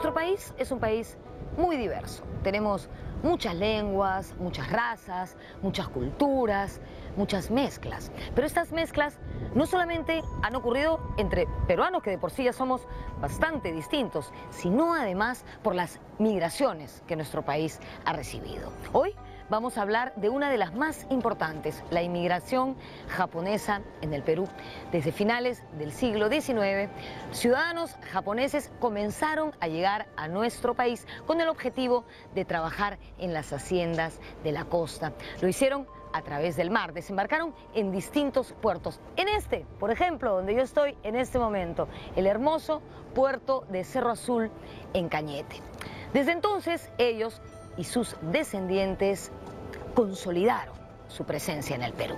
Nuestro país es un país muy diverso. Tenemos muchas lenguas, muchas razas, muchas culturas, muchas mezclas. Pero estas mezclas no solamente han ocurrido entre peruanos, que de por sí ya somos bastante distintos, sino además por las migraciones que nuestro país ha recibido. Hoy vamos a hablar de una de las más importantes, la inmigración japonesa en el Perú. Desde finales del siglo XIX, ciudadanos japoneses comenzaron a llegar a nuestro país con el objetivo de trabajar en las haciendas de la costa. Lo hicieron a través del mar, desembarcaron en distintos puertos. En este, por ejemplo, donde yo estoy en este momento, el hermoso puerto de Cerro Azul en Cañete. Desde entonces, ellos y sus descendientes consolidaron su presencia en el Perú.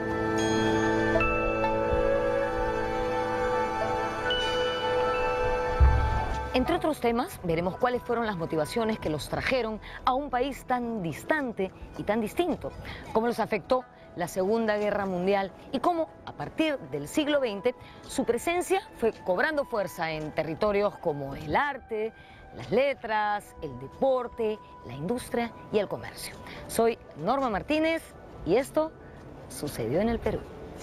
Entre otros temas, veremos cuáles fueron las motivaciones que los trajeron a un país tan distante y tan distinto, cómo los afectó la Segunda Guerra Mundial y cómo, a partir del siglo XX, su presencia fue cobrando fuerza en territorios como el arte, las letras, el deporte, la industria y el comercio. Soy Norma Martínez y esto sucedió en el Perú.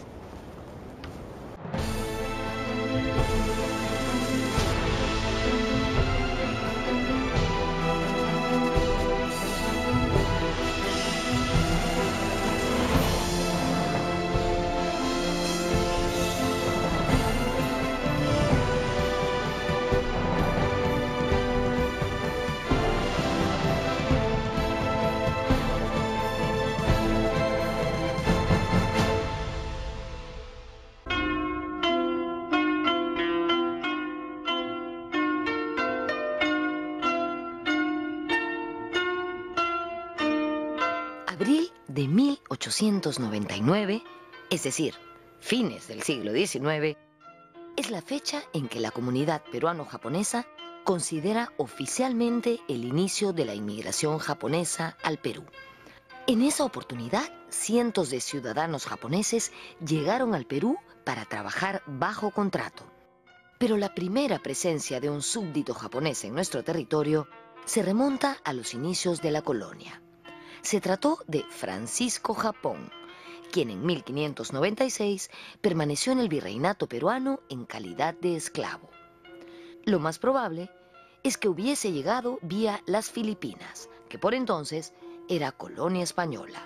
Abril de 1899, es decir, fines del siglo XIX, es la fecha en que la comunidad peruano-japonesa considera oficialmente el inicio de la inmigración japonesa al Perú. En esa oportunidad, cientos de ciudadanos japoneses llegaron al Perú para trabajar bajo contrato. Pero la primera presencia de un súbdito japonés en nuestro territorio se remonta a los inicios de la colonia. Se trató de Francisco Japón, quien en 1596 permaneció en el virreinato peruano en calidad de esclavo. Lo más probable es que hubiese llegado vía las Filipinas, que por entonces era colonia española.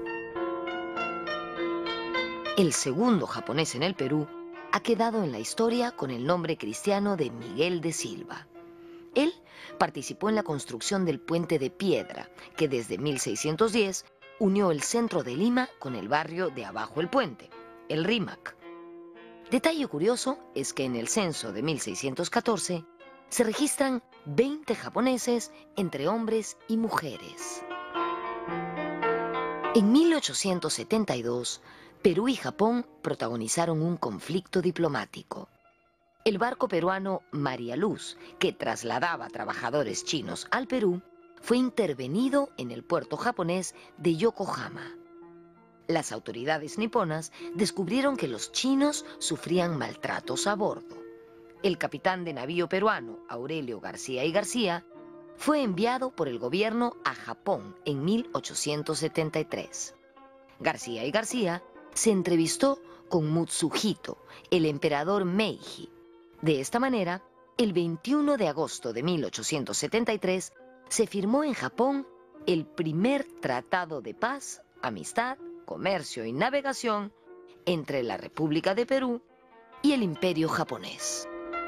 El segundo japonés en el Perú ha quedado en la historia con el nombre cristiano de Miguel de Silva. Él participó en la construcción del puente de piedra, que desde 1610 unió el centro de Lima con el barrio de abajo el puente, el Rímac. Detalle curioso es que en el censo de 1614 se registran 20 japoneses entre hombres y mujeres. En 1872, Perú y Japón protagonizaron un conflicto diplomático. El barco peruano María Luz, que trasladaba trabajadores chinos al Perú, fue intervenido en el puerto japonés de Yokohama. Las autoridades niponas descubrieron que los chinos sufrían maltratos a bordo. El capitán de navío peruano, Aurelio García y García, fue enviado por el gobierno a Japón en 1873. García y García se entrevistó con Mutsuhito, el emperador Meiji. De esta manera, el 21 de agosto de 1873 se firmó en Japón el primer tratado de paz, amistad, comercio y navegación entre la República de Perú y el Imperio japonés.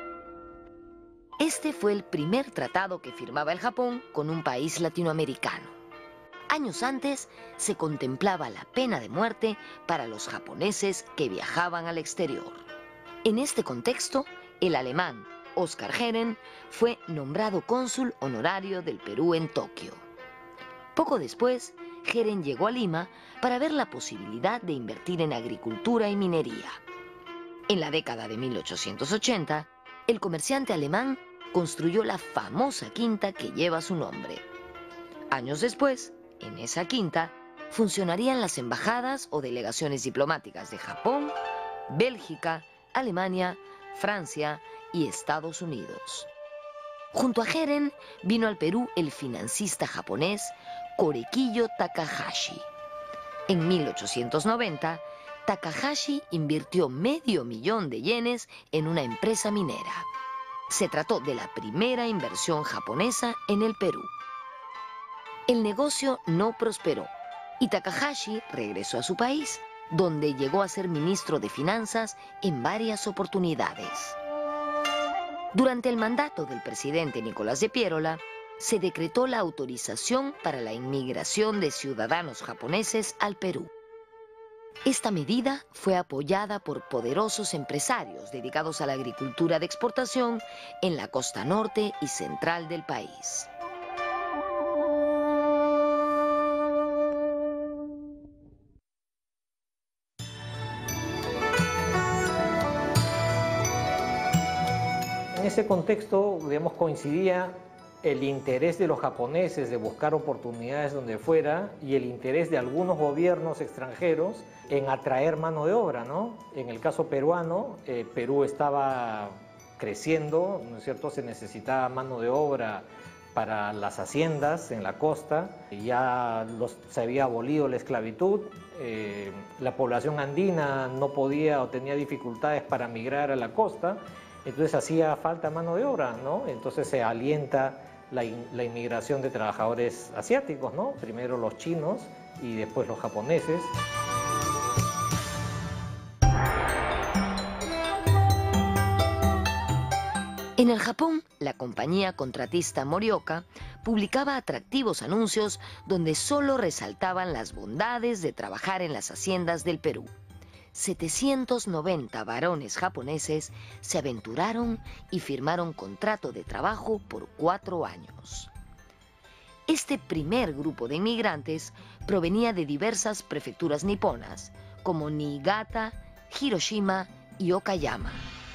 Este fue el primer tratado que firmaba el Japón con un país latinoamericano. Años antes se contemplaba la pena de muerte para los japoneses que viajaban al exterior. En este contexto, el alemán Oskar Herren fue nombrado cónsul honorario del Perú en Tokio. Poco después, Herren llegó a Lima para ver la posibilidad de invertir en agricultura y minería. En la década de 1880, el comerciante alemán construyó la famosa quinta que lleva su nombre. Años después, en esa quinta, funcionarían las embajadas o delegaciones diplomáticas de Japón, Bélgica, Alemania, Francia y Estados Unidos. Junto a Heren vino al Perú el financista japonés Korekiyo Takahashi. En 1890, Takahashi invirtió $500,000 de yenes en una empresa minera. Se trató de la primera inversión japonesa en el Perú. El negocio no prosperó y Takahashi regresó a su país, donde llegó a ser ministro de Finanzas en varias oportunidades. Durante el mandato del presidente Nicolás de Piérola, se decretó la autorización para la inmigración de ciudadanos japoneses al Perú. Esta medida fue apoyada por poderosos empresarios dedicados a la agricultura de exportación en la costa norte y central del país. En ese contexto, digamos, coincidía el interés de los japoneses de buscar oportunidades donde fuera y el interés de algunos gobiernos extranjeros en atraer mano de obra, ¿no? En el caso peruano, Perú estaba creciendo, ¿no es cierto? Se necesitaba mano de obra para las haciendas en la costa, ya se había abolido la esclavitud, la población andina no podía o tenía dificultades para migrar a la costa, entonces hacía falta mano de obra, ¿no? Entonces se alienta la inmigración de trabajadores asiáticos, ¿no? Primero los chinos y después los japoneses. En el Japón, la compañía contratista Morioka publicaba atractivos anuncios donde solo resaltaban las bondades de trabajar en las haciendas del Perú. 790 varones japoneses se aventuraron y firmaron contrato de trabajo por 4 años. Este primer grupo de inmigrantes provenía de diversas prefecturas niponas, como Niigata, Hiroshima y Okayama.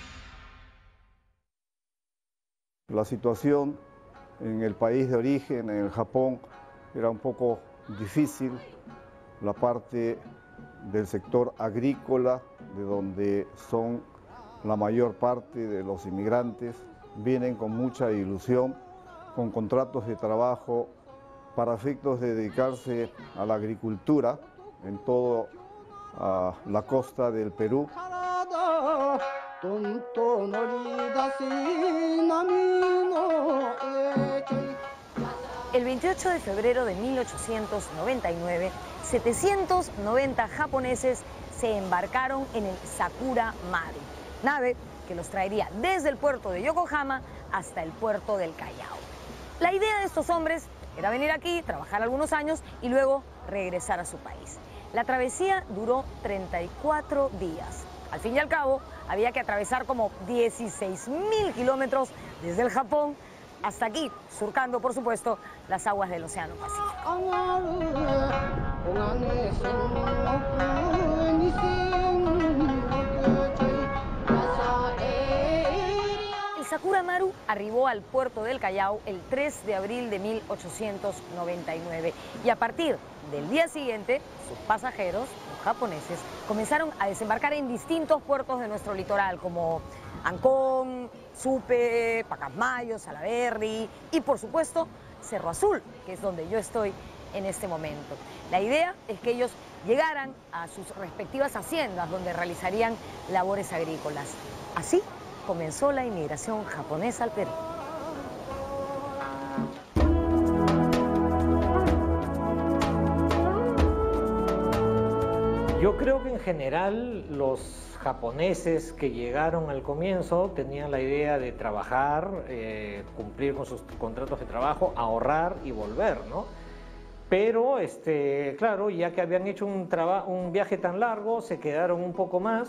La situación en el país de origen, en el Japón, era un poco difícil. La parte del sector agrícola, de donde son la mayor parte de los inmigrantes, vienen con mucha ilusión, con contratos de trabajo para efectos de dedicarse a la agricultura en toda la costa del Perú. El 28 de febrero de 1899, 790 japoneses se embarcaron en el Sakura Maru, nave que los traería desde el puerto de Yokohama hasta el puerto del Callao. La idea de estos hombres era venir aquí, trabajar algunos años y luego regresar a su país. La travesía duró 34 días. Al fin y al cabo, había que atravesar como 16.000 kilómetros desde el Japón hasta aquí, surcando, por supuesto, las aguas del Océano Pacífico. El Sakura Maru arribó al puerto del Callao el 3 de abril de 1899 y a partir del día siguiente, sus pasajeros, los japoneses, comenzaron a desembarcar en distintos puertos de nuestro litoral, como Ancón, Supe, Pacasmayo, Salaberry y, por supuesto, Cerro Azul, que es donde yo estoy en este momento. La idea es que ellos llegaran a sus respectivas haciendas donde realizarían labores agrícolas. Así comenzó la inmigración japonesa al Perú. Yo creo que en general los japoneses que llegaron al comienzo tenían la idea de trabajar, cumplir con sus contratos de trabajo, ahorrar y volver, ¿no? Pero, claro, ya que habían hecho un viaje tan largo, se quedaron un poco más.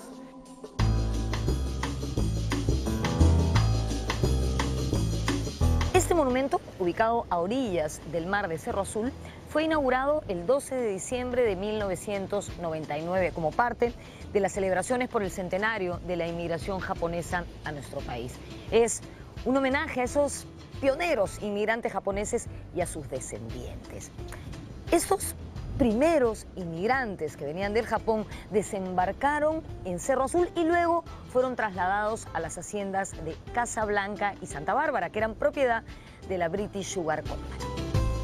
Este monumento, ubicado a orillas del mar de Cerro Azul, fue inaugurado el 12 de diciembre de 1999 como parte de las celebraciones por el centenario de la inmigración japonesa a nuestro país. Es un homenaje a esos pioneros inmigrantes japoneses y a sus descendientes. Estos primeros inmigrantes que venían del Japón desembarcaron en Cerro Azul y luego fueron trasladados a las haciendas de Casablanca y Santa Bárbara, que eran propiedad de la British Sugar Company.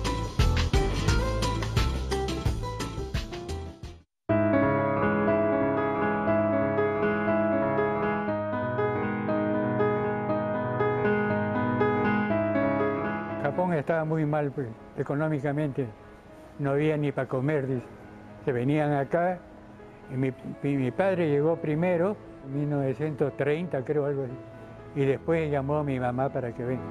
Japón estaba muy mal, pues, económicamente, no había ni para comer, dice. Se venían acá y mi padre llegó primero, en 1930 creo, algo así, y después llamó a mi mamá para que venga.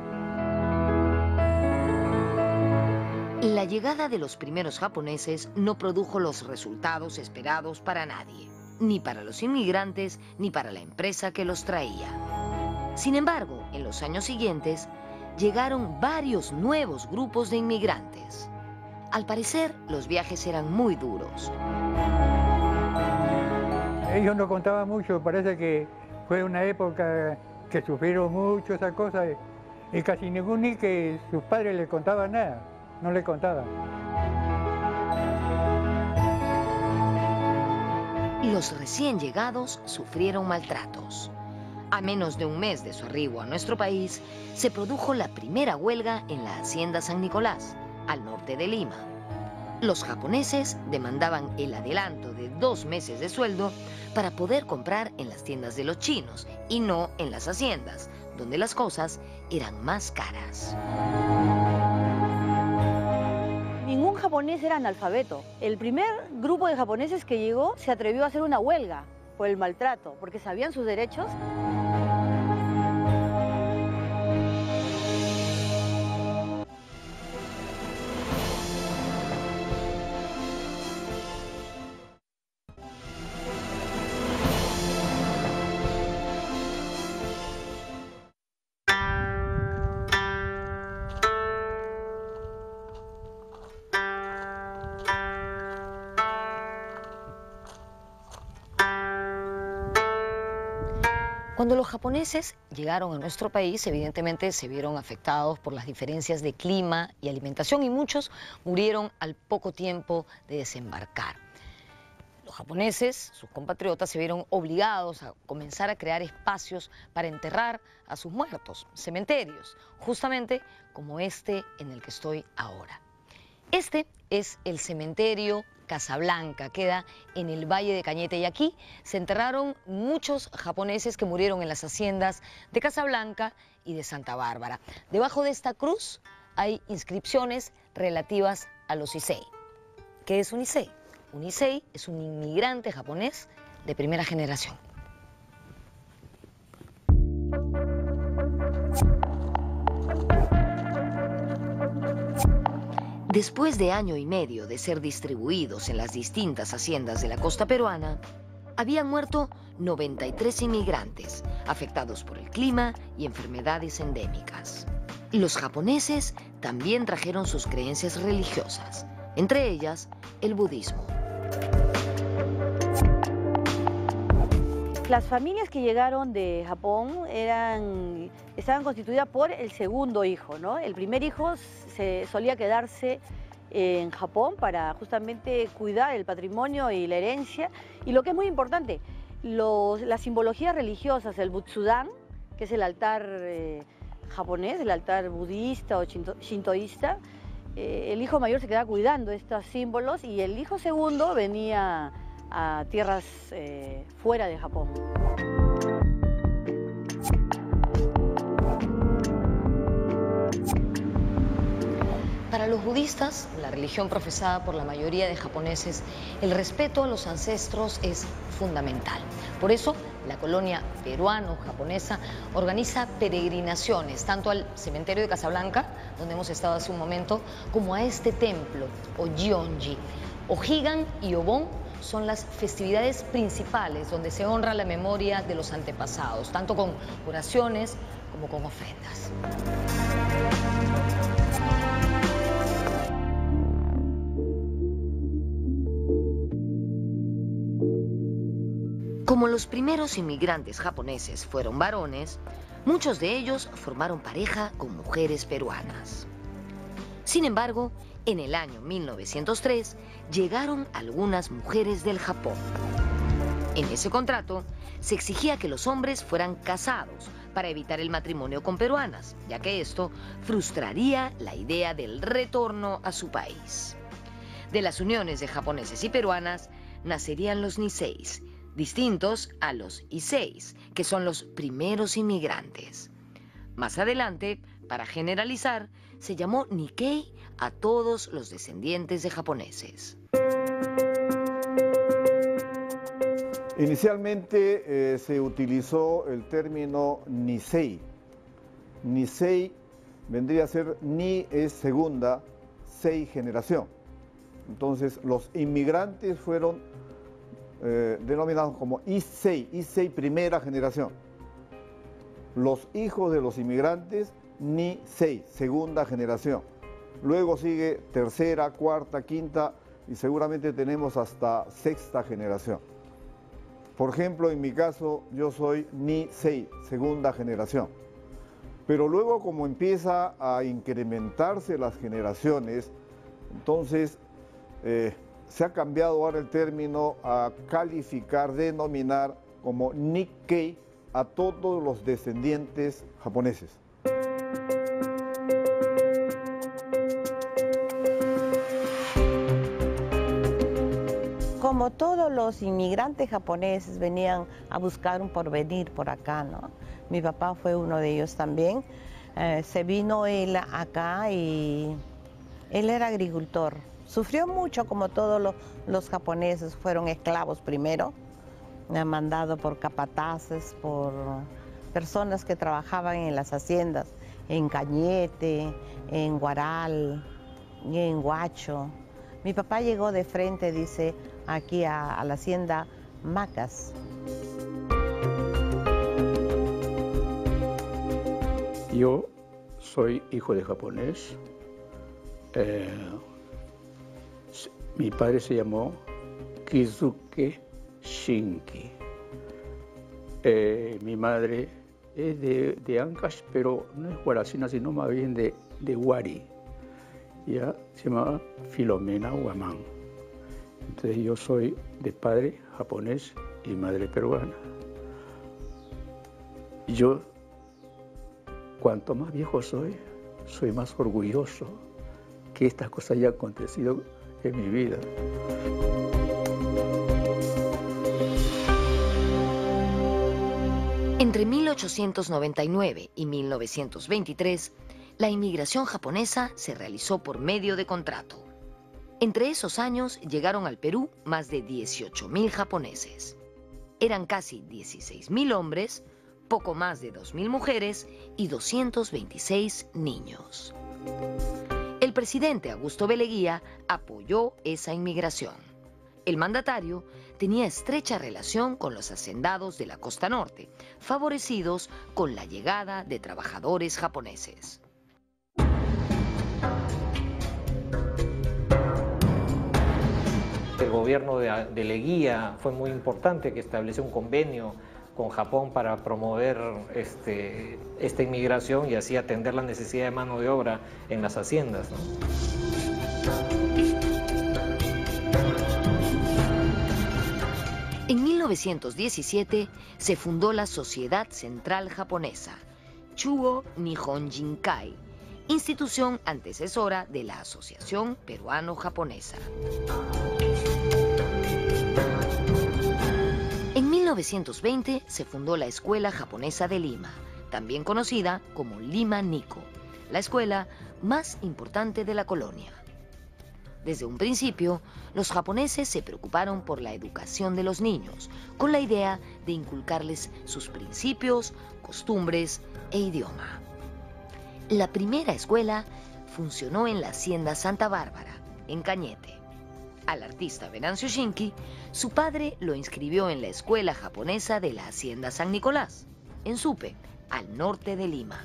La llegada de los primeros japoneses no produjo los resultados esperados para nadie, ni para los inmigrantes ni para la empresa que los traía. Sin embargo, en los años siguientes, llegaron varios nuevos grupos de inmigrantes. Al parecer, los viajes eran muy duros. Ellos no contaban mucho, parece que fue una época que sufrieron mucho esa cosa y casi ninguno ni que sus padres le contaban nada, no le contaban. Los recién llegados sufrieron maltratos. A menos de un mes de su arribo a nuestro país, se produjo la primera huelga en la Hacienda San Nicolás, al norte de Lima. Los japoneses demandaban el adelanto de 2 meses de sueldo para poder comprar en las tiendas de los chinos y no en las haciendas, donde las cosas eran más caras. Ningún japonés era analfabeto. El primer grupo de japoneses que llegó se atrevió a hacer una huelga por el maltrato, porque sabían sus derechos. Cuando los japoneses llegaron a nuestro país, evidentemente se vieron afectados por las diferencias de clima y alimentación y muchos murieron al poco tiempo de desembarcar. Los japoneses, sus compatriotas, se vieron obligados a comenzar a crear espacios para enterrar a sus muertos, cementerios, justamente como este en el que estoy ahora. Este es el cementerio Casablanca, queda en el Valle de Cañete y aquí se enterraron muchos japoneses que murieron en las haciendas de Casablanca y de Santa Bárbara. Debajo de esta cruz hay inscripciones relativas a los Issei. ¿Qué es un Issei? Un Issei es un inmigrante japonés de primera generación. Después de año y medio de ser distribuidos en las distintas haciendas de la costa peruana, habían muerto 93 inmigrantes afectados por el clima y enfermedades endémicas. Los japoneses también trajeron sus creencias religiosas, entre ellas el budismo. Las familias que llegaron de Japón estaban constituidas por el segundo hijo, ¿no? El primer hijo se solía quedarse en Japón para justamente cuidar el patrimonio y la herencia. Y lo que es muy importante, las simbologías religiosas, el Butsudan, que es el altar japonés, el altar budista o shintoísta, el hijo mayor se quedaba cuidando estos símbolos y el hijo segundo venía a tierras fuera de Japón. Para los budistas, la religión profesada por la mayoría de japoneses, el respeto a los ancestros es fundamental. Por eso, la colonia peruano-japonesa organiza peregrinaciones tanto al cementerio de Casablanca, donde hemos estado hace un momento, como a este templo, o Gionji. Ojigan y Obon son las festividades principales donde se honra la memoria de los antepasados, tanto con oraciones como con ofrendas. Como los primeros inmigrantes japoneses fueron varones, muchos de ellos formaron pareja con mujeres peruanas. Sin embargo, en el año 1903 llegaron algunas mujeres del Japón. En ese contrato se exigía que los hombres fueran casados para evitar el matrimonio con peruanas, ya que esto frustraría la idea del retorno a su país. De las uniones de japoneses y peruanas nacerían los Niseis, distintos a los Iseis, que son los primeros inmigrantes. Más adelante, para generalizar, se llamó Nikkei a todos los descendientes de japoneses. Inicialmente se utilizó el término Nisei. Nisei vendría a ser Ni es segunda, Sei generación. Entonces los inmigrantes fueron denominados como Issei, Issei primera generación. Los hijos de los inmigrantes, Nisei, segunda generación. Luego sigue tercera, cuarta, quinta y seguramente tenemos hasta sexta generación. Por ejemplo, en mi caso, yo soy Nisei, segunda generación. Pero luego, como empieza a incrementarse las generaciones, entonces se ha cambiado ahora el término a calificar, denominar como Nikkei a todos los descendientes japoneses. Como todos los inmigrantes japoneses venían a buscar un porvenir por acá, ¿no? Mi papá fue uno de ellos también. Se vino él acá y él era agricultor. Sufrió mucho como todos los japoneses, fueron esclavos primero, mandado por capataces, por personas que trabajaban en las haciendas, en Cañete, en Guaral y en Huacho. Mi papá llegó de frente, dice, aquí a la hacienda Macas. Yo soy hijo de japonés. Mi padre se llamó Kizuke Shinki. Mi madre es de Ancash, pero no es guaracina, sino más bien de Huari. Ya se llamaba Filomena Guamán. Entonces yo soy de padre japonés y madre peruana. Yo, cuanto más viejo soy más orgulloso que estas cosas hayan acontecido en mi vida. Entre 1899 y 1923, la inmigración japonesa se realizó por medio de contrato. Entre esos años llegaron al Perú más de 18.000 japoneses. Eran casi 16.000 hombres, poco más de 2.000 mujeres y 226 niños. El presidente Augusto B. Leguía apoyó esa inmigración. El mandatario tenía estrecha relación con los hacendados de la costa norte, favorecidos con la llegada de trabajadores japoneses. El gobierno de Leguía fue muy importante, que estableció un convenio con Japón para promover esta inmigración y así atender la necesidad de mano de obra en las haciendas, ¿no? En 1917 se fundó la Sociedad Central Japonesa, Chugo Nihon Jinkai, institución antecesora de la Asociación Peruano-Japonesa. En 1920 se fundó la Escuela Japonesa de Lima, también conocida como Lima Nikko, la escuela más importante de la colonia. Desde un principio, los japoneses se preocuparon por la educación de los niños, con la idea de inculcarles sus principios, costumbres e idioma. La primera escuela funcionó en la hacienda Santa Bárbara, en Cañete. Al artista Venancio Shinki, su padre lo inscribió en la escuela japonesa de la hacienda San Nicolás, en Supe, al norte de Lima.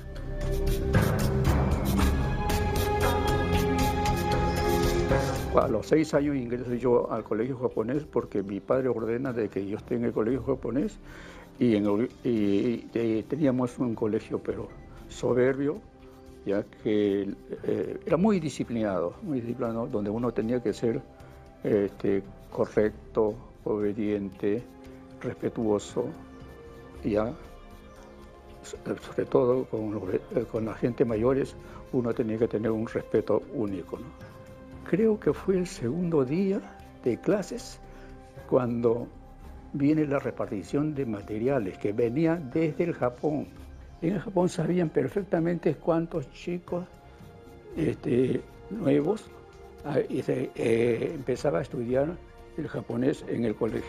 A los 6 años ingresé yo al colegio japonés porque mi padre ordena de que yo esté en el colegio japonés y teníamos un colegio pero soberbio, ya que era muy disciplinado, donde uno tenía que ser correcto, obediente, respetuoso, ya sobre todo con la gente mayores uno tenía que tener un respeto único, ¿no? Creo que fue el segundo día de clases cuando viene la repartición de materiales que venía desde el Japón. En el Japón sabían perfectamente cuántos chicos nuevos empezaba a estudiar el japonés en el colegio.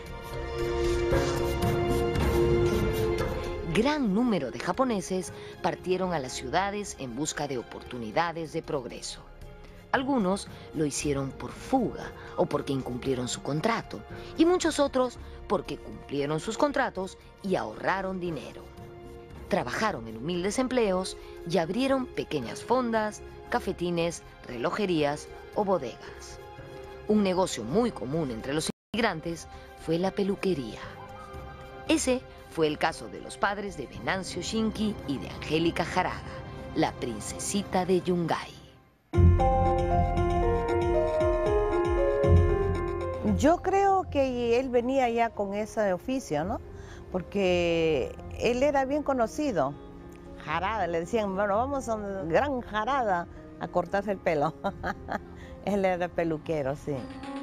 Gran número de japoneses partieron a las ciudades en busca de oportunidades de progreso. Algunos lo hicieron por fuga o porque incumplieron su contrato, y muchos otros porque cumplieron sus contratos y ahorraron dinero. Trabajaron en humildes empleos y abrieron pequeñas fondas, cafetines, relojerías o bodegas. Un negocio muy común entre los inmigrantes fue la peluquería. Ese fue el caso de los padres de Venancio Shinki y de Angélica Harada, la princesita de Yungay. Yo creo que él venía ya con ese oficio, ¿no? Porque él era bien conocido. Harada, le decían, bueno, vamos a un gran Harada a cortarse el pelo. Él era peluquero, sí.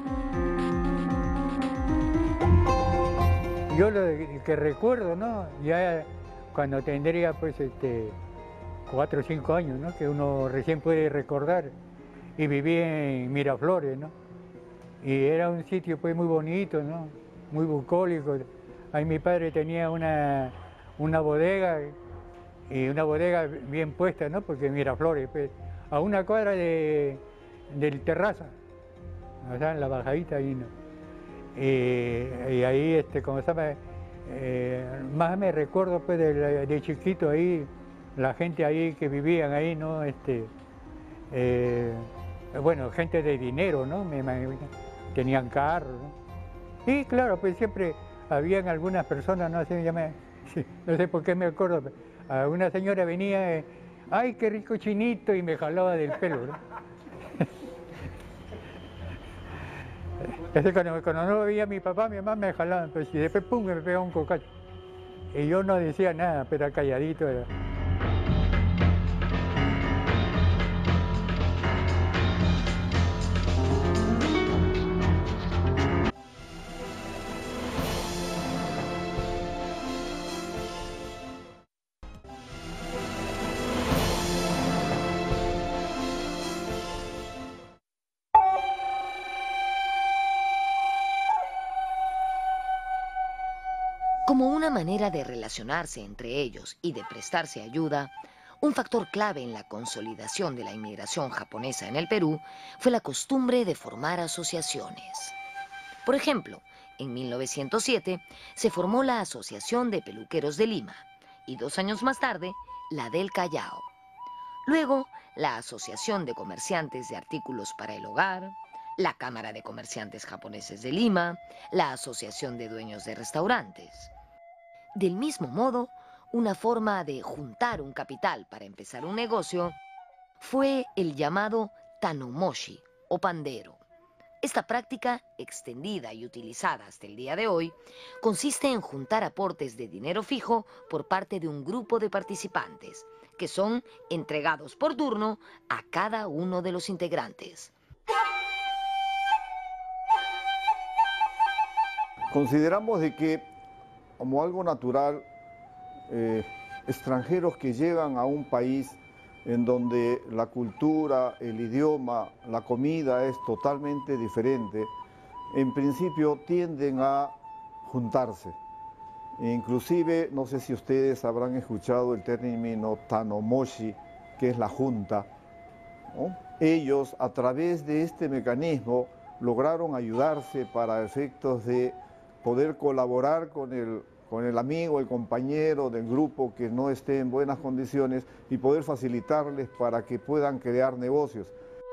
Yo lo que recuerdo, ¿no? Ya cuando tendría pues 4 o 5 años, ¿no? Que uno recién puede recordar, y viví en Miraflores, ¿no? Y era un sitio pues muy bonito, ¿no? Muy bucólico. Ahí mi padre tenía una bodega, y una bodega bien puesta, ¿no? Porque Miraflores, pues, a una cuadra del Terraza, o sea, en la bajadita ahí, ¿no? Y ahí, como se llama, más me recuerdo pues de chiquito ahí, la gente ahí que vivían ahí, ¿no? Bueno, gente de dinero, ¿no? Me imagino, tenían carros, ¿no? Y claro, pues siempre habían algunas personas, no sé, no sé por qué me acuerdo, una señora venía, ¡ay, qué rico chinito! Y me jalaba del pelo, ¿no? Cuando no veía a mi papá, mi mamá me jalaba, pues, y después pum, me pegaba un cocacho. Y yo no decía nada, pero calladito era. Como una manera de relacionarse entre ellos y de prestarse ayuda, un factor clave en la consolidación de la inmigración japonesa en el Perú fue la costumbre de formar asociaciones. Por ejemplo, en 1907 se formó la Asociación de Peluqueros de Lima y 2 años más tarde, la del Callao. Luego, la Asociación de Comerciantes de Artículos para el Hogar, la Cámara de Comerciantes Japoneses de Lima, la Asociación de Dueños de Restaurantes. Del mismo modo, una forma de juntar un capital para empezar un negocio fue el llamado tanomoshi o pandero. Esta práctica, extendida y utilizada hasta el día de hoy, consiste en juntar aportes de dinero fijo por parte de un grupo de participantes, que son entregados por turno a cada uno de los integrantes. Consideramos de que, como algo natural, extranjeros que llegan a un país en donde la cultura, el idioma, la comida es totalmente diferente, en principio tienden a juntarse. Inclusive, no sé si ustedes habrán escuchado el término tanomoshi, que es la junta, ¿no? Ellos, a través de este mecanismo, lograron ayudarse para efectos de poder colaborar con el amigo, el compañero del grupo que no esté en buenas condiciones y poder facilitarles para que puedan crear negocios.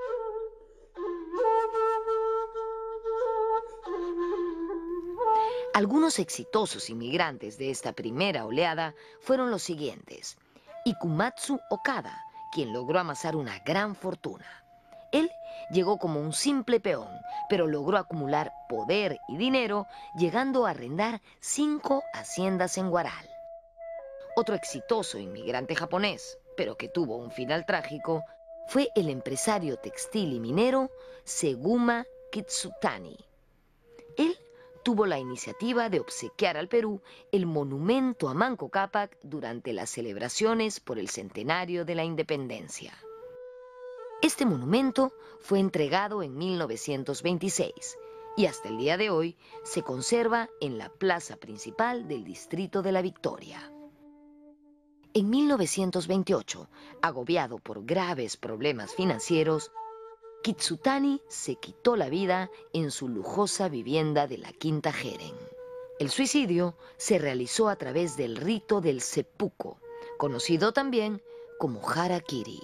Algunos exitosos inmigrantes de esta primera oleada fueron los siguientes: Ikumatsu Okada, quien logró amasar una gran fortuna. Él llegó como un simple peón, pero logró acumular poder y dinero, llegando a arrendar 5 haciendas en Huaral. Otro exitoso inmigrante japonés, pero que tuvo un final trágico, fue el empresario textil y minero Seguma Kitsutani. Él tuvo la iniciativa de obsequiar al Perú el monumento a Manco Cápac durante las celebraciones por el centenario de la independencia. Este monumento fue entregado en 1926 y hasta el día de hoy se conserva en la plaza principal del distrito de La Victoria. En 1928, agobiado por graves problemas financieros, Kitsutani se quitó la vida en su lujosa vivienda de la Quinta Jeren. El suicidio se realizó a través del rito del seppuku, conocido también como harakiri.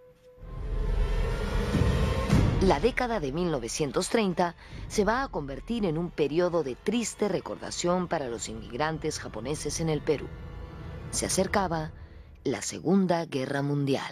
La década de 1930 se va a convertir en un periodo de triste recordación para los inmigrantes japoneses en el Perú. Se acercaba la Segunda Guerra Mundial.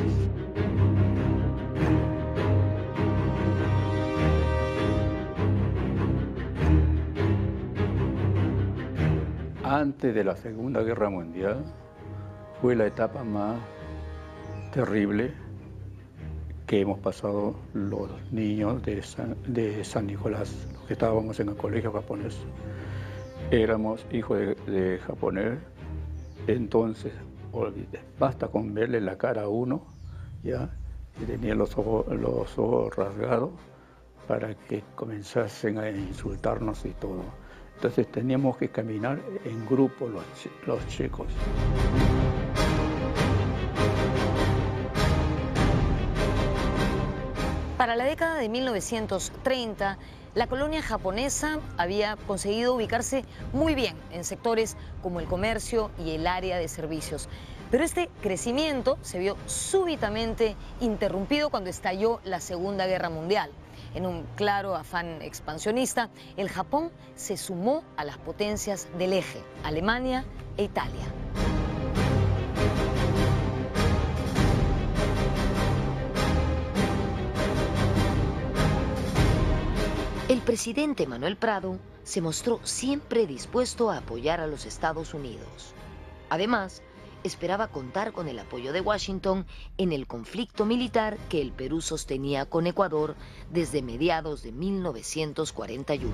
Antes de la Segunda Guerra Mundial fue la etapa más terrible que hemos pasado los niños de San Nicolás, los que estábamos en el colegio japonés. Éramos hijos de japonés, entonces basta con verle la cara a uno, ya, que tenía los ojos rasgados, para que comenzasen a insultarnos y todo. Entonces teníamos que caminar en grupo los chicos. Para la década de 1930, la colonia japonesa había conseguido ubicarse muy bien en sectores como el comercio y el área de servicios. Pero este crecimiento se vio súbitamente interrumpido cuando estalló la Segunda Guerra Mundial. En un claro afán expansionista, el Japón se sumó a las potencias del eje, Alemania e Italia. El presidente Manuel Prado se mostró siempre dispuesto a apoyar a los Estados Unidos. Además, esperaba contar con el apoyo de Washington en el conflicto militar que el Perú sostenía con Ecuador desde mediados de 1941.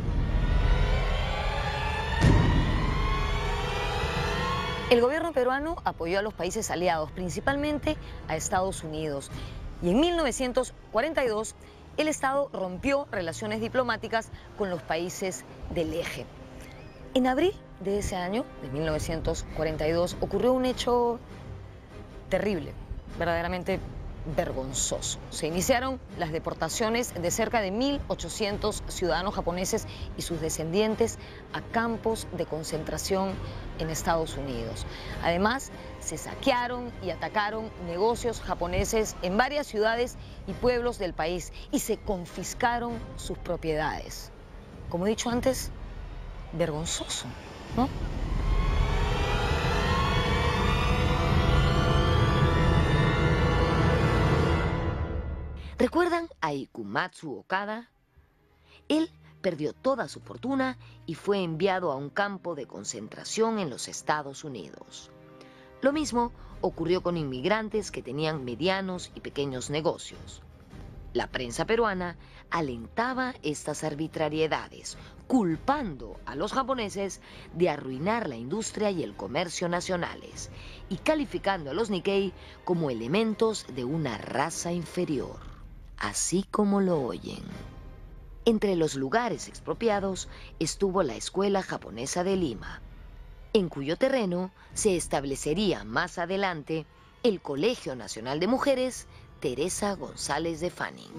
El gobierno peruano apoyó a los países aliados, principalmente a Estados Unidos. Y en 1942, el Estado rompió relaciones diplomáticas con los países del eje. En abril de ese año, de 1942, ocurrió un hecho terrible, verdaderamente vergonzoso. Se iniciaron las deportaciones de cerca de 1.800 ciudadanos japoneses y sus descendientes a campos de concentración en Estados Unidos. Además, se saquearon y atacaron negocios japoneses en varias ciudades y pueblos del país y se confiscaron sus propiedades. Como he dicho antes, vergonzoso, ¿no? ¿Recuerdan a Ikumatsu Okada? Él perdió toda su fortuna y fue enviado a un campo de concentración en los Estados Unidos. Lo mismo ocurrió con inmigrantes que tenían medianos y pequeños negocios. La prensa peruana alentaba estas arbitrariedades, culpando a los japoneses de arruinar la industria y el comercio nacionales y calificando a los Nikkei como elementos de una raza inferior, así como lo oyen. Entre los lugares expropiados estuvo la Escuela Japonesa de Lima, en cuyo terreno se establecería más adelante el Colegio Nacional de Mujeres Teresa González de Fanning.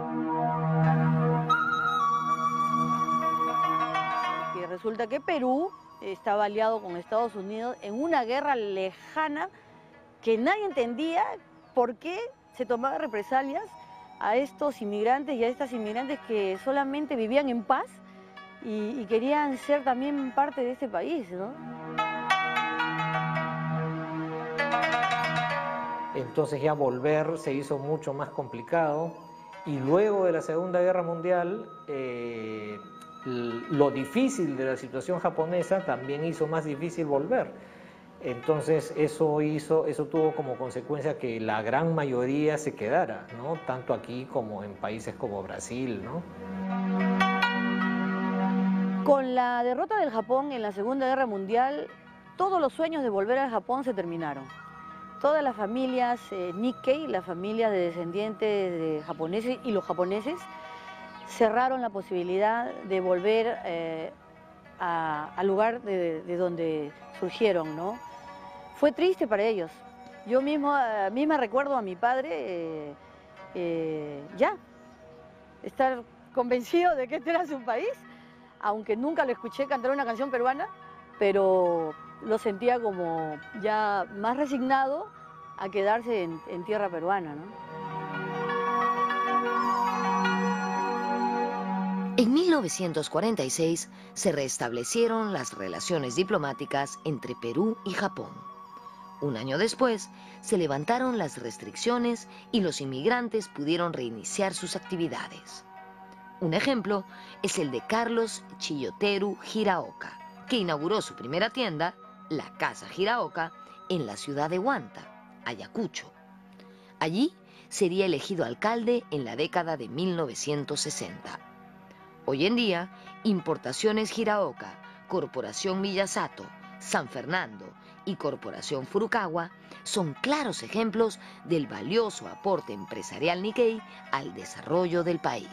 Y resulta que Perú estaba aliado con Estados Unidos en una guerra lejana que nadie entendía por qué se tomaban represalias a estos inmigrantes y a estas inmigrantes que solamente vivían en paz y querían ser también parte de este país, ¿no? entonces ya volver se hizo mucho más complicado. Y luego de la Segunda Guerra Mundial, lo difícil de la situación japonesa también hizo más difícil volver. Entonces eso tuvo como consecuencia que la gran mayoría se quedara, ¿no? Tanto aquí como en países como Brasil, ¿no? Con la derrota del Japón en la Segunda Guerra Mundial, todos los sueños de volver al Japón se terminaron. Todas las familias Nikkei, las familias de descendientes de japoneses y los japoneses, cerraron la posibilidad de volver al lugar de donde surgieron, ¿no? Fue triste para ellos. Yo misma recuerdo a mi padre ya estar convencido de que este era su país, aunque nunca lo escuché cantar una canción peruana, pero lo sentía como ya más resignado a quedarse en tierra peruana, ¿no? En 1946 se restablecieron las relaciones diplomáticas entre Perú y Japón. Un año después, se levantaron las restricciones y los inmigrantes pudieron reiniciar sus actividades. Un ejemplo es el de Carlos Chiyoteru Hiraoka, que inauguró su primera tienda, la Casa Hiraoka, en la ciudad de Huanta, Ayacucho. Allí sería elegido alcalde en la década de 1960. Hoy en día, Importaciones Hiraoka, Corporación Miyasato, San Fernando y Corporación Furukawa son claros ejemplos del valioso aporte empresarial Nikkei al desarrollo del país.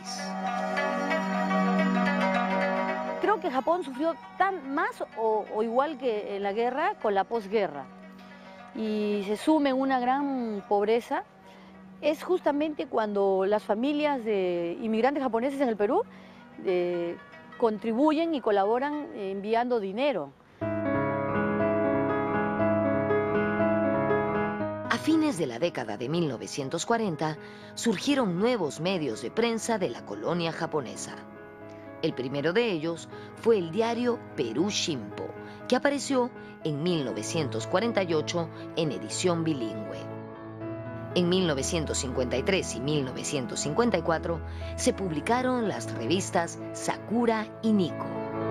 Creo que Japón sufrió más o igual que en la guerra con la posguerra, y se sume en una gran pobreza. Es justamente cuando las familias de inmigrantes japoneses en el Perú contribuyen y colaboran enviando dinero. A fines de la década de 1940 surgieron nuevos medios de prensa de la colonia japonesa. El primero de ellos fue el diario Perú Shimpo, que apareció en 1948 en edición bilingüe. En 1953 y 1954 se publicaron las revistas Sakura y Nikko.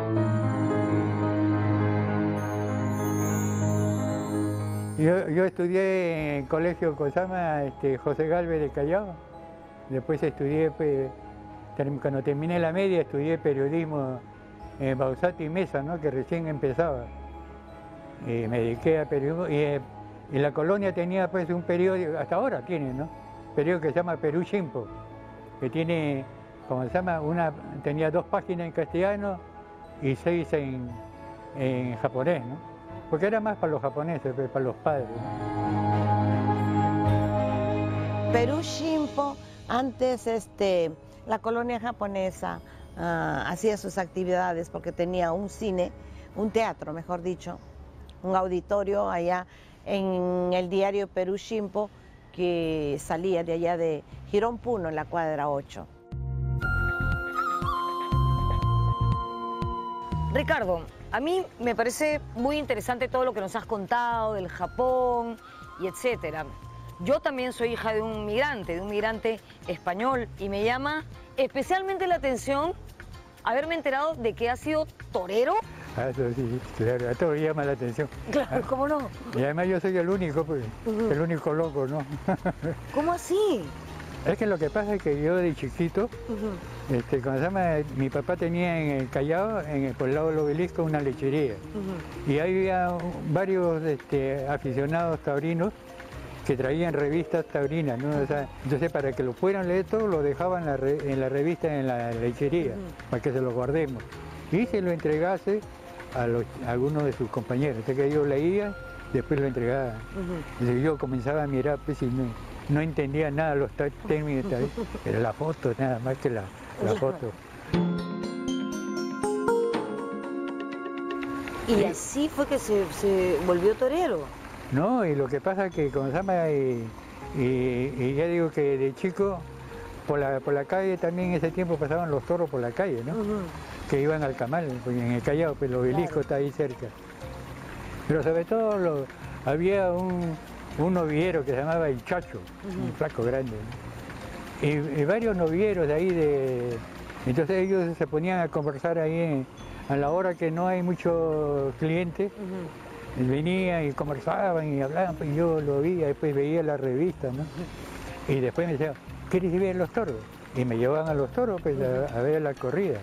Yo estudié en el colegio Cosama, José Galvez de Callao. Después estudié, cuando terminé la media, estudié periodismo en Bausati y Mesa, ¿no? Que recién empezaba. Me dediqué a periodismo. Y la colonia tenía pues un periódico, hasta ahora tiene, ¿no? Un periódico que se llama Perú Shimpo, que tiene, como se llama, tenía 2 páginas en castellano y 6 en japonés, ¿no? Porque era más para los japoneses, para los padres, ¿no? Perú Shimpo, antes la colonia japonesa hacía sus actividades porque tenía un cine, un teatro, mejor dicho, un auditorio allá en el diario Perú Shimpo, que salía de allá de Girón Puno, en la cuadra 8. Ricardo, a mí me parece muy interesante todo lo que nos has contado del Japón y etcétera. Yo también soy hija de un migrante español, y me llama especialmente la atención haberme enterado de que has sido torero. Ah, eso sí, claro, a todos llama la atención. Claro, ¿cómo no? Y además yo soy el único, pues, el único loco, ¿no? ¿Cómo así? Es que lo que pasa es que yo de chiquito, cuando se llama, mi papá tenía en el Callao, por el lado del obelisco, una lechería. Y ahí había varios aficionados taurinos que traían revistas taurinas, ¿no? O sea, entonces para que lo puedan leer todo, lo dejaban en la revista en la lechería, para que se lo guardemos. Y se lo entregase a algunos de sus compañeros. Entonces que yo leía, después lo entregaba. Entonces yo comenzaba a mirar, pues, y no entendía nada los términos, pero la foto, nada más que la foto. Y así fue que se volvió torero. No, y lo que pasa es que como se llama, y ya digo que de chico, por la calle también en ese tiempo pasaban los toros por la calle, ¿no? Que iban al Camal, en el Callao, pero el obelisco está ahí cerca. Pero sobre todo había un un novillero que se llamaba El Chacho, un flaco grande, ¿no? Y varios novilleros de ahí, entonces ellos se ponían a conversar ahí a la hora que no hay muchos clientes. Venían y conversaban y hablaban, pues yo lo veía, después veía la revista, ¿no? Y después me decían, ¿quieres ver los toros? Y me llevaban a los toros pues, a ver la corrida.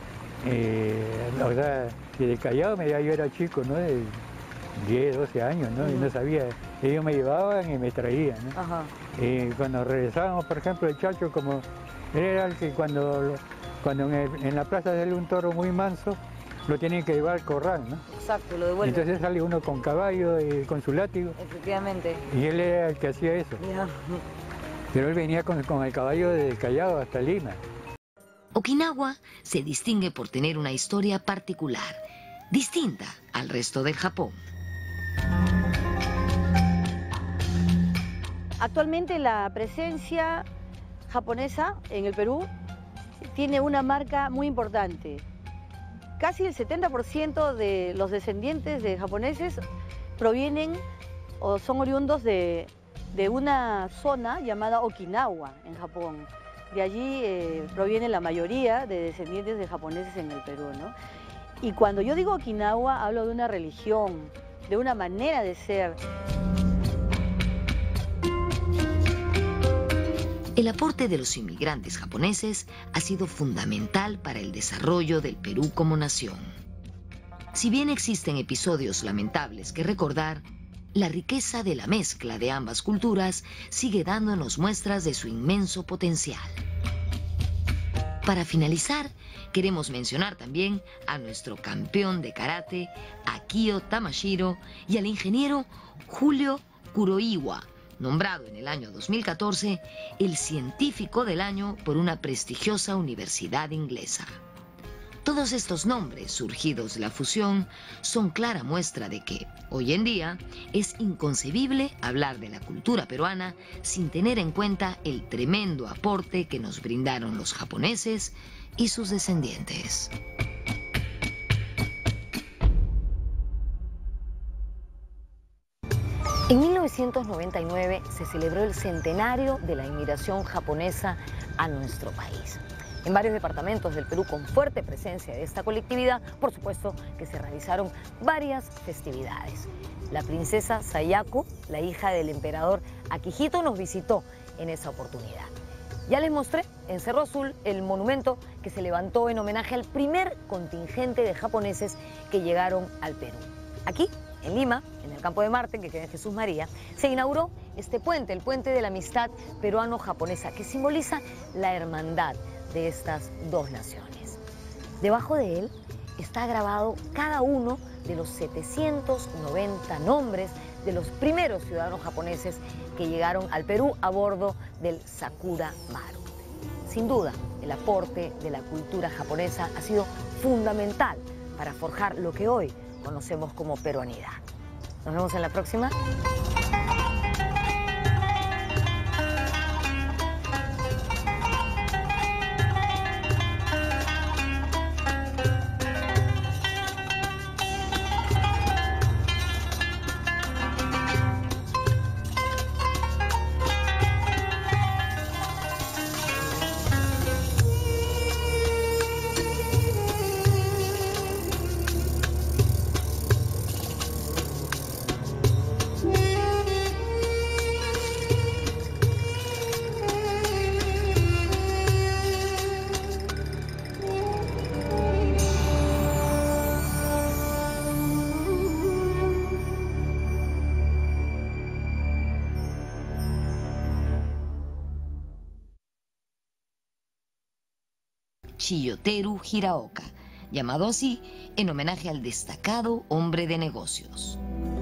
O sea, desde Callao yo era chico, ¿no? De 10, 12 años, ¿no? Y no sabía, ellos me llevaban y me traían, ¿no? Y cuando regresábamos, por ejemplo, el Chacho, como él era el que cuando en la plaza sale un toro muy manso, lo tienen que llevar al corral, ¿no? Exacto, lo devuelven. Entonces sale uno con caballo y con su látigo. Efectivamente. Y él era el que hacía eso. Ya. Pero él venía con el caballo desde Callao hasta Lima. Okinawa se distingue por tener una historia particular, distinta al resto del Japón. Actualmente la presencia japonesa en el Perú tiene una marca muy importante. Casi el 70% de los descendientes de japoneses provienen o son oriundos de una zona llamada Okinawa en Japón. De allí proviene la mayoría de descendientes de japoneses en el Perú, ¿no? Y cuando yo digo Okinawa, hablo de una religión, de una manera de ser. El aporte de los inmigrantes japoneses ha sido fundamental para el desarrollo del Perú como nación. Si bien existen episodios lamentables que recordar, la riqueza de la mezcla de ambas culturas sigue dándonos muestras de su inmenso potencial. Para finalizar, queremos mencionar también a nuestro campeón de karate, Akio Tamashiro, y al ingeniero Julio Kuroiwa, nombrado en el año 2014 el científico del año por una prestigiosa universidad inglesa. Todos estos nombres surgidos de la fusión son clara muestra de que, hoy en día, es inconcebible hablar de la cultura peruana sin tener en cuenta el tremendo aporte que nos brindaron los japoneses y sus descendientes. En 1999 se celebró el centenario de la inmigración japonesa a nuestro país. En varios departamentos del Perú con fuerte presencia de esta colectividad, por supuesto que se realizaron varias festividades. La princesa Sayako, la hija del emperador Akihito, nos visitó en esa oportunidad. Ya les mostré en Cerro Azul el monumento que se levantó en homenaje al primer contingente de japoneses que llegaron al Perú. Aquí, en Lima, en el Campo de Marte, que queda en Jesús María, se inauguró este puente, el puente de la amistad peruano-japonesa, que simboliza la hermandad de estas dos naciones. Debajo de él está grabado cada uno de los 790 nombres de los primeros ciudadanos japoneses que llegaron al Perú a bordo del Sakura Maru. Sin duda, el aporte de la cultura japonesa ha sido fundamental para forjar lo que hoy conocemos como peruanidad. Nos vemos en la próxima. Chiyoteru Hiraoka, llamado así en homenaje al destacado hombre de negocios.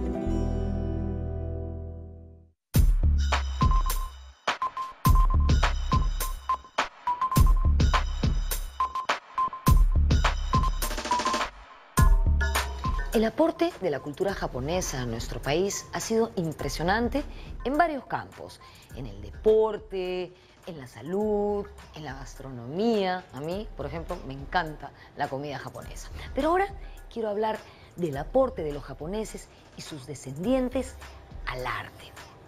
El aporte de la cultura japonesa a nuestro país ha sido impresionante en varios campos, en el deporte, en la salud, en la gastronomía. A mí, por ejemplo, me encanta la comida japonesa. Pero ahora quiero hablar del aporte de los japoneses y sus descendientes al arte.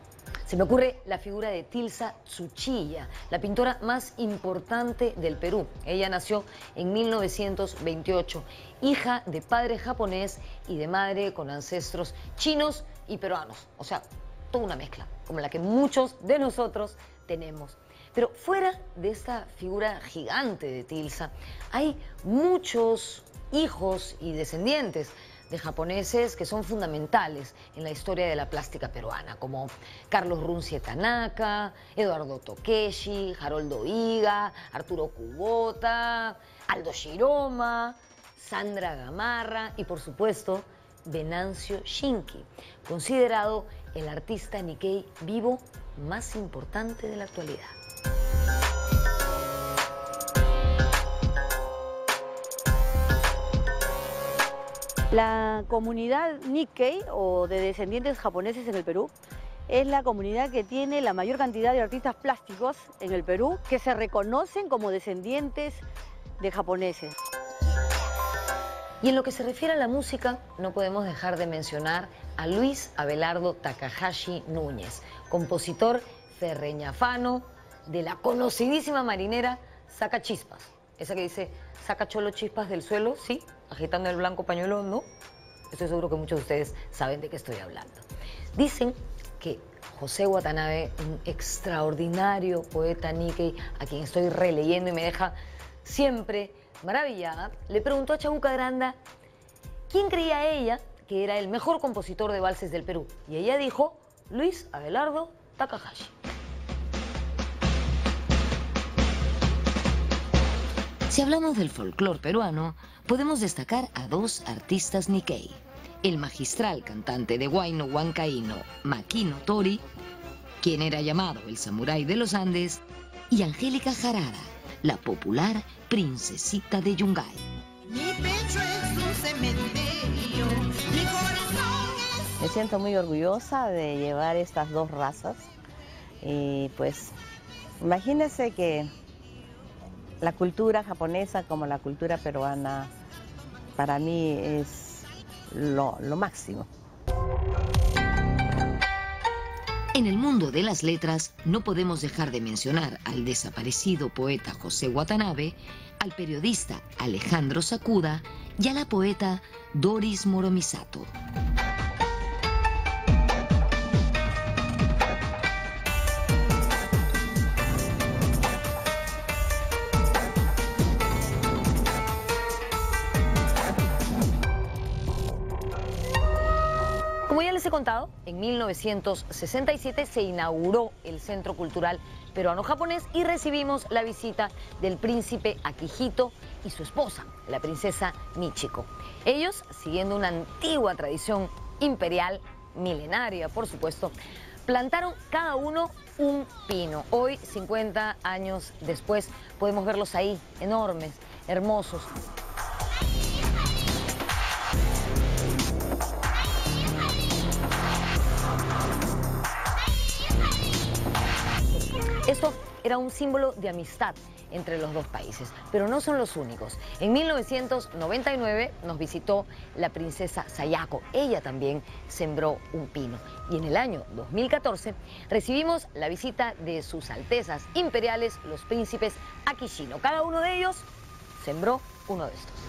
Se me ocurre la figura de Tilsa Tsuchiya, la pintora más importante del Perú. Ella nació en 1928, hija de padre japonés y de madre con ancestros chinos y peruanos. O sea, toda una mezcla, como la que muchos de nosotros tenemos. Pero fuera de esta figura gigante de Tilsa, hay muchos hijos y descendientes de japoneses que son fundamentales en la historia de la plástica peruana, como Carlos Runcie Tanaka, Eduardo Tokeshi, Haroldo Higa, Arturo Kubota, Aldo Shiroma, Sandra Gamarra y, por supuesto, Venancio Shinki, considerado el artista Nikkei vivo más importante de la actualidad. La comunidad Nikkei, o de descendientes japoneses en el Perú, es la comunidad que tiene la mayor cantidad de artistas plásticos en el Perú que se reconocen como descendientes de japoneses. Y en lo que se refiere a la música, no podemos dejar de mencionar a Luis Abelardo Takahashi Núñez, compositor ferreñafano de la conocidísima marinera Saca Chispas. Esa que dice, saca cholo chispas del suelo, sí, agitando el blanco pañuelo, ¿no? Estoy seguro que muchos de ustedes saben de qué estoy hablando. Dicen que José Watanabe, un extraordinario poeta Nikkei, a quien estoy releyendo y me deja siempre maravillada, le preguntó a Chabuca Granda quién creía ella que era el mejor compositor de valses del Perú. Y ella dijo, Luis Abelardo Takahashi. Si hablamos del folclore peruano, podemos destacar a dos artistas Nikkei. El magistral cantante de huayno huancaíno, Makino Tori, quien era llamado el samurái de los Andes, y Angélica Jarara, la popular princesita de Yungay. Mi pecho es un cementerio, mi corazón es... Me siento muy orgullosa de llevar estas dos razas y pues imagínense que la cultura japonesa como la cultura peruana para mí es lo máximo. En el mundo de las letras no podemos dejar de mencionar al desaparecido poeta José Watanabe, al periodista Alejandro Sakuda y a la poeta Doris Moromisato. Como ya les he contado, en 1967 se inauguró el Centro Cultural Peruano-Japonés y recibimos la visita del príncipe Akihito y su esposa, la princesa Michiko. Ellos, siguiendo una antigua tradición imperial, milenaria por supuesto, plantaron cada uno un pino. Hoy, 50 años después, podemos verlos ahí, enormes, hermosos. Esto era un símbolo de amistad entre los dos países, pero no son los únicos. En 1999 nos visitó la princesa Sayako. Ella también sembró un pino. Y en el año 2014 recibimos la visita de sus altezas imperiales, los príncipes Akishino. Cada uno de ellos sembró uno de estos.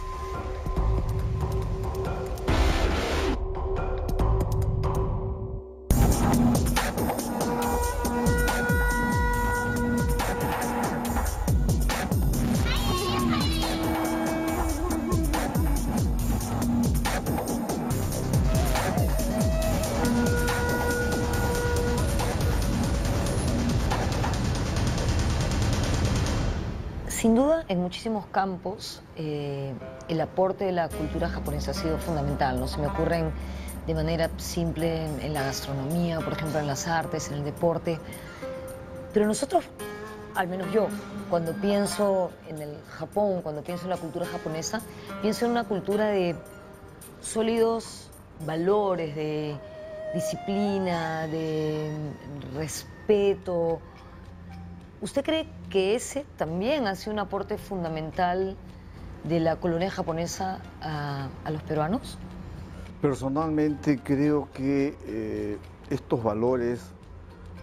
Sin duda, en muchísimos campos, el aporte de la cultura japonesa ha sido fundamental, ¿no? Se me ocurren de manera simple en la gastronomía, por ejemplo, en las artes, en el deporte. Pero nosotros, al menos yo, cuando pienso en el Japón, cuando pienso en la cultura japonesa, pienso en una cultura de sólidos valores, de disciplina, de respeto. ¿Usted cree que ese también ha sido un aporte fundamental de la colonia japonesa a los peruanos? Personalmente creo que estos valores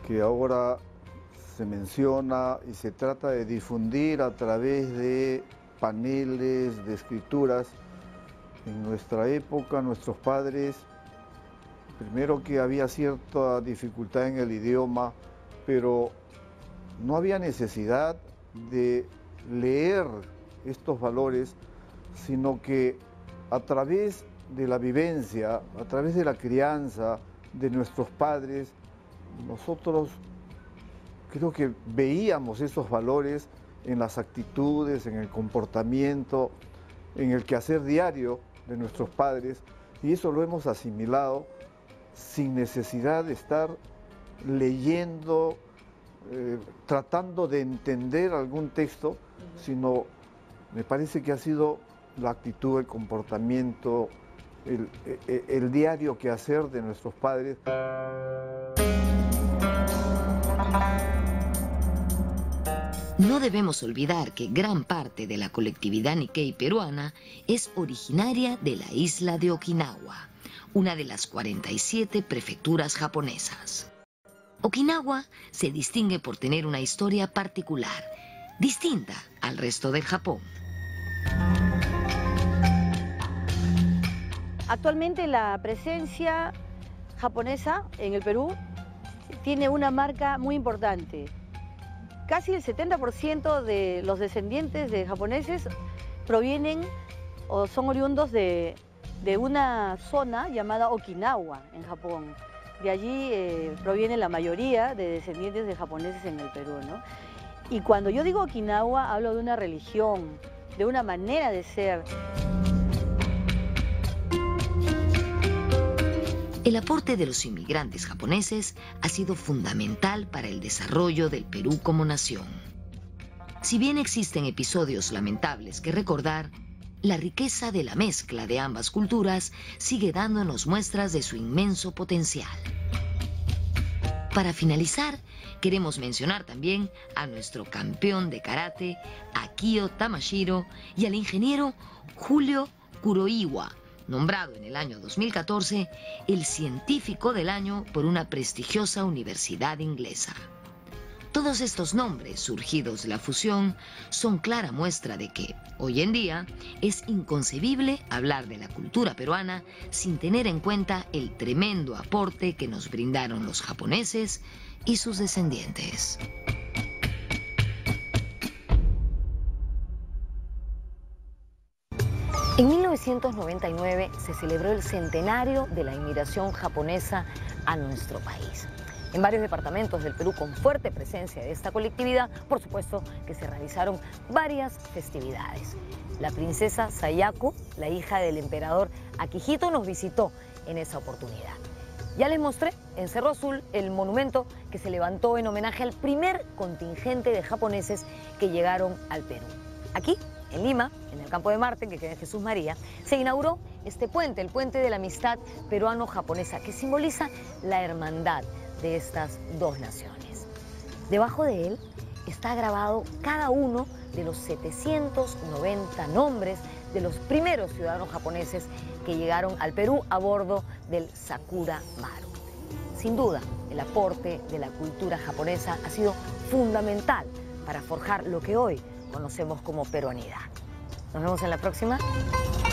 que ahora se menciona y se trata de difundir a través de paneles, de escrituras. En nuestra época, nuestros padres, primero que había cierta dificultad en el idioma, pero no había necesidad de leer estos valores, sino que a través de la vivencia, a través de la crianza de nuestros padres, nosotros creo que veíamos esos valores en las actitudes, en el comportamiento, en el quehacer diario de nuestros padres, y eso lo hemos asimilado sin necesidad de estar leyendo, tratando de entender algún texto, sino me parece que ha sido la actitud, el comportamiento, el diario quehacer de nuestros padres. No debemos olvidar que gran parte de la colectividad Nikkei peruana es originaria de la isla de Okinawa, una de las 47 prefecturas japonesas. Okinawa se distingue por tener una historia particular, distinta al resto del Japón. Actualmente la presencia japonesa en el Perú tiene una marca muy importante. Casi el 70% de los descendientes de japoneses provienen o son oriundos de una zona llamada Okinawa en Japón. De allí proviene la mayoría de descendientes de japoneses en el Perú, ¿no? Y cuando yo digo Okinawa, hablo de una religión, de una manera de ser. El aporte de los inmigrantes japoneses ha sido fundamental para el desarrollo del Perú como nación. Si bien existen episodios lamentables que recordar, la riqueza de la mezcla de ambas culturas sigue dándonos muestras de su inmenso potencial. Para finalizar, queremos mencionar también a nuestro campeón de karate, Akio Tamashiro, y al ingeniero Julio Kuroiwa, nombrado en el año 2014 el científico del año por una prestigiosa universidad inglesa. Todos estos nombres surgidos de la fusión son clara muestra de que, hoy en día, es inconcebible hablar de la cultura peruana sin tener en cuenta el tremendo aporte que nos brindaron los japoneses y sus descendientes. En 1999 se celebró el centenario de la inmigración japonesa a nuestro país. En varios departamentos del Perú con fuerte presencia de esta colectividad, por supuesto que se realizaron varias festividades. La princesa Sayako, la hija del emperador Akihito, nos visitó en esa oportunidad. Ya les mostré en Cerro Azul el monumento que se levantó en homenaje al primer contingente de japoneses que llegaron al Perú. Aquí, en Lima, en el Campo de Marte, que queda en Jesús María, se inauguró este puente, el puente de la amistad peruano-japonesa, que simboliza la hermandad de estas dos naciones. Debajo de él está grabado cada uno de los 790 nombres de los primeros ciudadanos japoneses que llegaron al Perú a bordo del Sakura Maru. Sin duda, el aporte de la cultura japonesa ha sido fundamental para forjar lo que hoy conocemos como peruanidad. Nos vemos en la próxima.